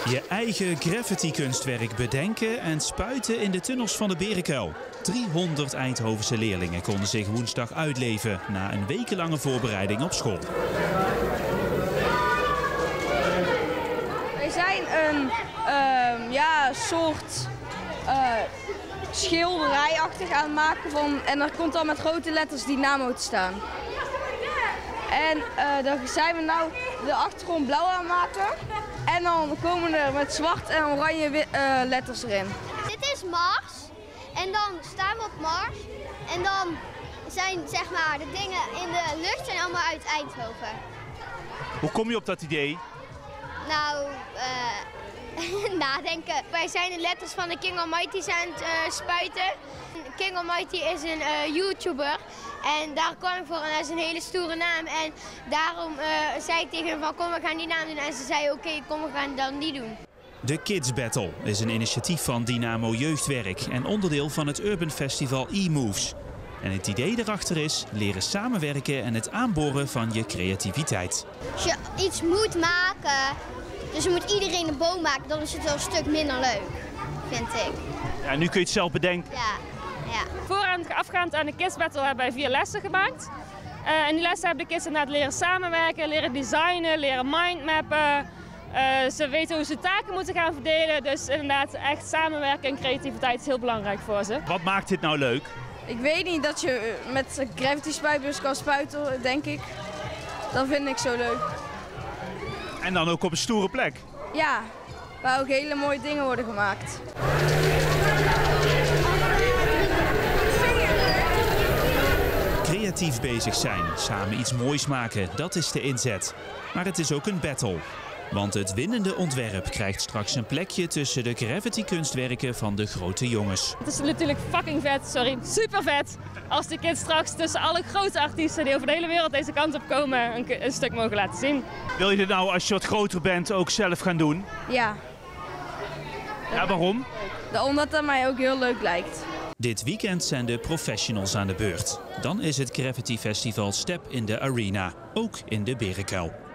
Je eigen graffiti-kunstwerk bedenken en spuiten in de tunnels van de Berenkuil. 300 Eindhovense leerlingen konden zich woensdag uitleven na een wekenlange voorbereiding op school. Wij zijn een soort schilderijachtig aan het maken en er komt dan met grote letters Dynamo te staan. En dan zijn we nou de achtergrond blauw aan het maken. En dan komen er met zwart en oranje letters erin. Dit is Mars. En dan staan we op Mars. En dan zijn zeg maar de dingen in de lucht zijn allemaal uit Eindhoven. Hoe kom je op dat idee? Nou, nadenken. Wij zijn de letters van de King Almighty aan het spuiten. King Almighty is een YouTuber en daar kwam ik voor en dat is een hele stoere naam. En daarom zei ik tegen hem van kom, we gaan die naam doen. En ze zei oké, kom, we gaan dan die doen. De Kids Battle is een initiatief van Dynamo Jeugdwerk en onderdeel van het Urban Festival E-Moves. En het idee erachter is leren samenwerken en het aanboren van je creativiteit. Als je iets moet maken, dus moet iedereen een boom maken, dan is het wel een stuk minder leuk, vind ik. Ja, nu kun je het zelf bedenken. Ja. Voorafgaand aan de Kids Battle hebben wij 4 lessen gemaakt. En die lessen hebben de kids inderdaad leren samenwerken, leren designen, leren mindmappen. Ze weten hoe ze taken moeten gaan verdelen. Dus inderdaad echt samenwerken en creativiteit is heel belangrijk voor ze. Wat maakt dit nou leuk? Ik weet niet, dat je met een gravity spuitbus kan spuiten, denk ik. Dat vind ik zo leuk. En dan ook op een stoere plek. Ja, waar ook hele mooie dingen worden gemaakt. Creatief bezig zijn, samen iets moois maken, dat is de inzet. Maar het is ook een battle. Want het winnende ontwerp krijgt straks een plekje tussen de graffiti-kunstwerken van de grote jongens. Het is natuurlijk fucking vet, super vet. Als de kids straks tussen alle grote artiesten die over de hele wereld deze kant op komen een stuk mogen laten zien. Wil je dit nou als je wat groter bent ook zelf gaan doen? Ja. Ja, waarom? Omdat dat mij ook heel leuk lijkt. Dit weekend zijn de professionals aan de beurt. Dan is het Graffiti Festival Step in the Arena, ook in de Berenkuil.